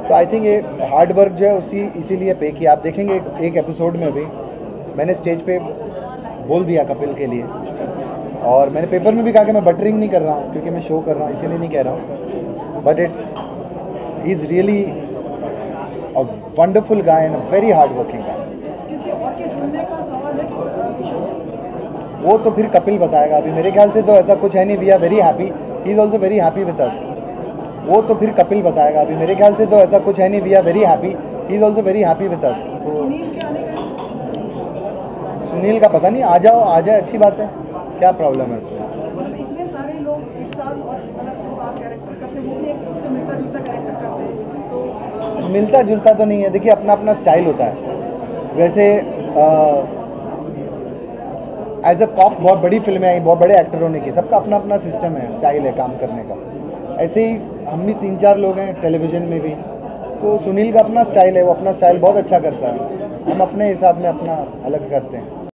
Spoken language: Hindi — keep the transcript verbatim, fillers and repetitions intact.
तो आई थिंक ये हार्ड वर्क जो है उसी इसीलिए पे किया। आप देखेंगे एक, एक एपिसोड में भी मैंने स्टेज पे बोल दिया कपिल के लिए, और मैंने पेपर में भी कहा कि मैं बटरिंग नहीं कर रहा हूँ क्योंकि मैं शो कर रहा हूँ, इसीलिए नहीं कह रहा हूँ। But it's he is really a wonderful guy and a very hard working guy. किसी और के जुड़ने का सवाल है कि वो तो फिर कपिल बताएगा। अभी मेरे ख्याल से तो ऐसा कुछ है नहीं। We are very happy, he is also very happy with us. वो तो फिर कपिल बताएगा। अभी मेरे ख्याल से तो ऐसा कुछ है नहीं। We are very happy, he is also very happy with us. Sunil के आने का सुनील का पता नहीं, आ जाओ आ जाए, अच्छी बात है, क्या प्रॉब्लम है उसमें। मतलब इतने सारे लोग एक साथ, और मतलब जो आप कैरेक्टर करते हैं वो भी एक उससे मिलता जुलता कैरेक्टर करते हैं, तो मिलता जुलता तो नहीं है। देखिए अपना अपना स्टाइल होता है। वैसे एज अ कॉप बहुत बड़ी फिल्में आई, बहुत बड़े एक्टरों ने की, सबका अपना अपना सिस्टम है, स्टाइल है काम करने का। ऐसे ही हम भी तीन चार लोग हैं टेलीविज़न में भी, तो सुनील का अपना स्टाइल है, वो अपना स्टाइल बहुत अच्छा करता है। हम अपने हिसाब में अपना अलग करते हैं।